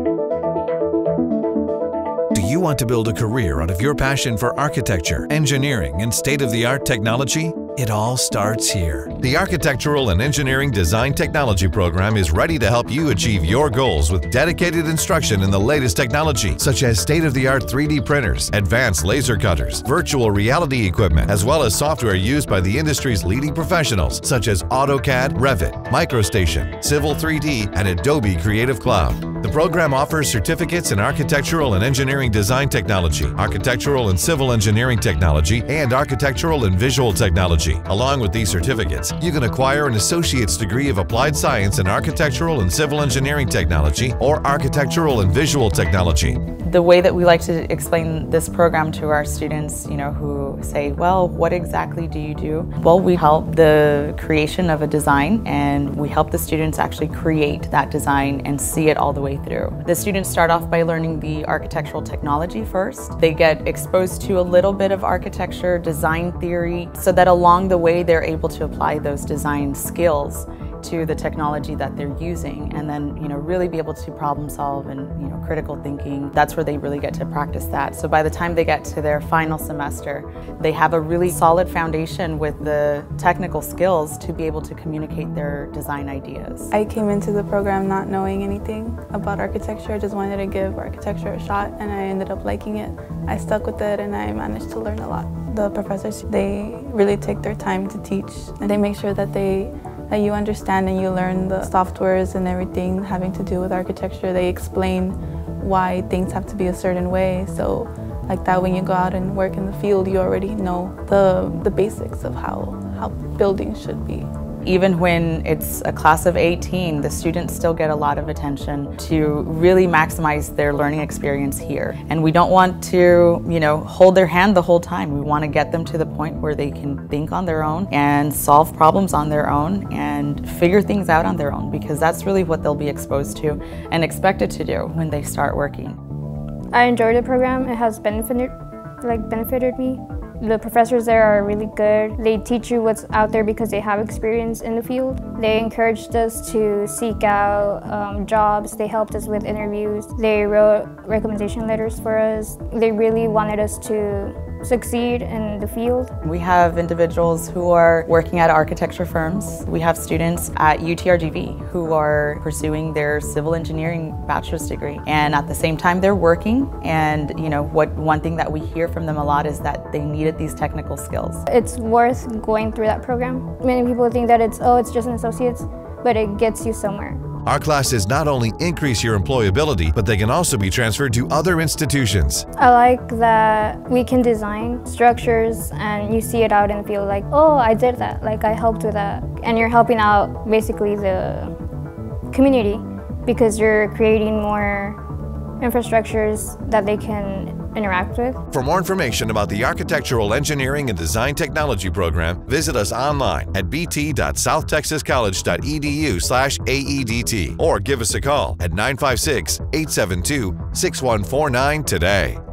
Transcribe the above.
Do you want to build a career out of your passion for architecture, engineering, and state-of-the-art technology? It all starts here. The Architectural and Engineering Design Technology program is ready to help you achieve your goals with dedicated instruction in the latest technology, such as state-of-the-art 3D printers, advanced laser cutters, virtual reality equipment, as well as software used by the industry's leading professionals, such as AutoCAD, Revit, MicroStation, Civil 3D, and Adobe Creative Cloud. The program offers certificates in Architectural and Engineering Design Technology, Architectural and Civil Engineering Technology, and Architectural and Visual Technology. Along with these certificates, you can acquire an associate's degree of applied science in Architectural and Civil Engineering Technology or Architectural and Visual Technology. The way that we like to explain this program to our students, who say, well, what exactly do you do? Well, we help the creation of a design, and we help the students actually create that design and see it all the way through. The students start off by learning the architectural technology first. They get exposed to a little bit of architecture, design theory, so that along the way they're able to apply those design skills to the technology that they're using, and then really be able to problem solve and critical thinking. That's where they really get to practice that. So by the time they get to their final semester, they have a really solid foundation with the technical skills to be able to communicate their design ideas. I came into the program not knowing anything about architecture. I just wanted to give architecture a shot, and I ended up liking it. I stuck with it, and I managed to learn a lot. The professors, they really take their time to teach, and they make sure that you understand and you learn the softwares and everything having to do with architecture. They explain why things have to be a certain way, so like that when you go out and work in the field, you already know the basics of how buildings should be. Even when it's a class of 18, the students still get a lot of attention to really maximize their learning experience here. And we don't want to, hold their hand the whole time. We want to get them to the point where they can think on their own and solve problems on their own and figure things out on their own, because that's really what they'll be exposed to and expected to do when they start working. I enjoyed the program. It has benefited me. The professors there are really good. They teach you what's out there because they have experience in the field. They encouraged us to seek out jobs. They helped us with interviews. They wrote recommendation letters for us. They really wanted us to succeed in the field. We have individuals who are working at architecture firms. We have students at UTRGV who are pursuing their civil engineering bachelor's degree, and at the same time they're working. And one thing that we hear from them a lot is that they needed these technical skills. It's worth going through that program. Many people think that it's just an associate's, but it gets you somewhere. Our classes not only increase your employability, but they can also be transferred to other institutions. I like that we can design structures and you see it out in the field, like, oh, I did that, like I helped with that. And you're helping out basically the community because you're creating more infrastructures that they can interact with. For more information about the Architectural Engineering and Design Technology program, visit us online at bt.southtexascollege.edu/AEDT or give us a call at 956-872-6149 today.